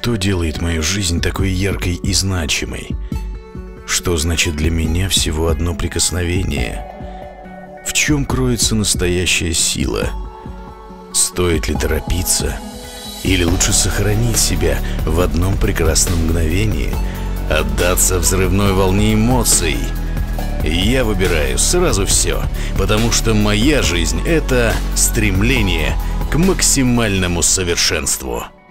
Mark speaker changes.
Speaker 1: Что делает мою жизнь такой яркой и значимой? Что значит для меня всего одно прикосновение? В чем кроется настоящая сила? Стоит ли торопиться? Или лучше сохранить себя в одном прекрасном мгновении, отдаться взрывной волне эмоций? Я выбираю сразу все, потому что моя жизнь — это стремление к максимальному совершенству.